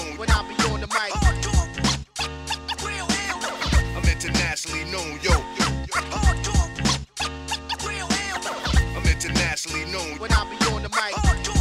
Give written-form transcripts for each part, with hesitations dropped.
known when I be on the mic. I'm internationally known, yo. I'm internationally known when I be on the mic.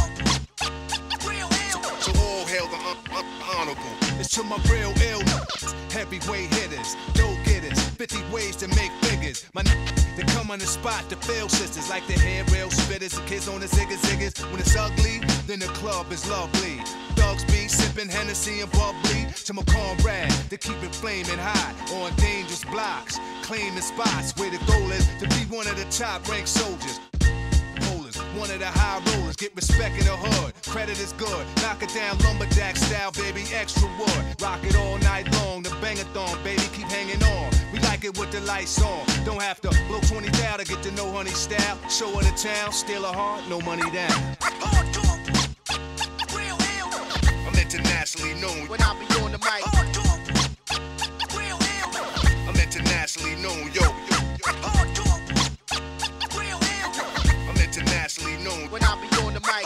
So all hail the honorable. It's to my real ill heavyweight hitters, dope getters, 50 ways to make figures. My they come on the spot to fail sisters like the hair rail spitters, the kids on the ziggas. When it's ugly, then the club is lovely. Thugs be sipping Hennessy and bubbly. To my comrade, to keep it flaming hot on dangerous blocks, claiming spots where the goal is to be one of the top ranked soldiers. One of the high rollers, get respect in the hood. Credit is good, knock it down lumberjack style, baby, extra wood. Rock it all night long, the bang-a-thon, baby, keep hanging on. We like it with the lights on. Don't have to blow 20 down to get to know honey style. Show her the town, steal her heart, no money down. I'm internationally known when I be on the mic. I'm internationally known, yo. Internationally known when I be on the mic.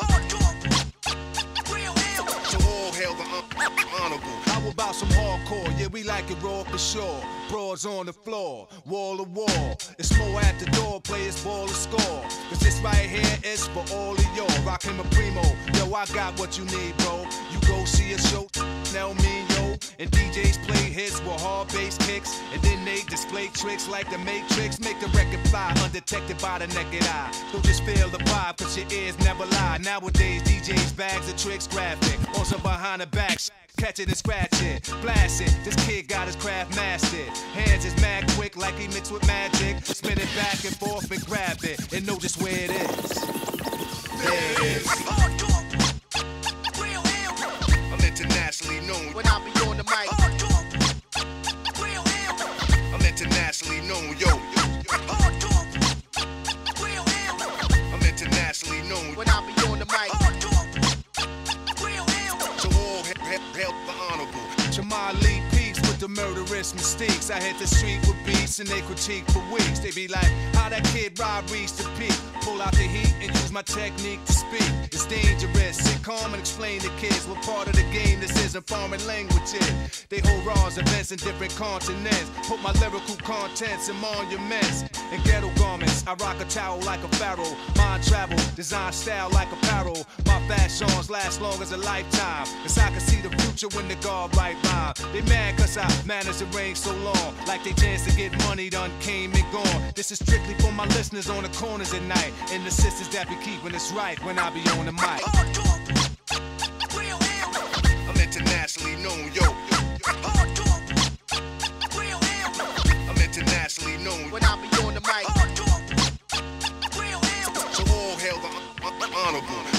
So all hail the honorable. How about some hardcore? Yeah, we like it raw for sure. Broads on the floor, wall to wall. It's more at the door, players ball and score. Cause this right here is for all of y'all. Rockin' my primo, yo, I got what you need, bro. You go see a show, now me, yo. And DJs play hits with hard bass kicks. And then they display tricks like the Matrix. Make the record fly, undetected by the naked eye. Don't just feel the vibe, cause your ears never lie. Nowadays, DJs bags of tricks graphic. Also behind the back, catch it and scratch it, blast it. This kid got his craft mastered. Hands is mad quick like he mixed with magic. Spin it back and forth and grab it and know just where it is. There it is. I'm internationally known when I be on the mic. I'm internationally known, yo. I'm internationally known when I be on the mic. So all hail the honorable. Jamal Lee peaks with the murderous mistakes. I hit the street with beats and they critique for weeks. They be like, how that kid Rob reached the peak. Pull out the heat and use my technique to speak. It's dangerous. Sit calm and explain to kids what part of the game this is in foreign languages. They hold raws, events in different continents. Put my lyrical contents in monuments and ghetto garments. I rock a towel like a pharaoh. Mind travel, design style like apparel. My fashions last long as a lifetime. Cause I can see the future when the guard write rhyme. They mad cause I managed to reign so long. Like they chance to get money done came and gone. This is strictly for my listeners on the corners at night. And the sisters that be keeping us right when I be on the mic. I'm internationally known, yo. I'm internationally known when I be on the mic. So all hail the honorable.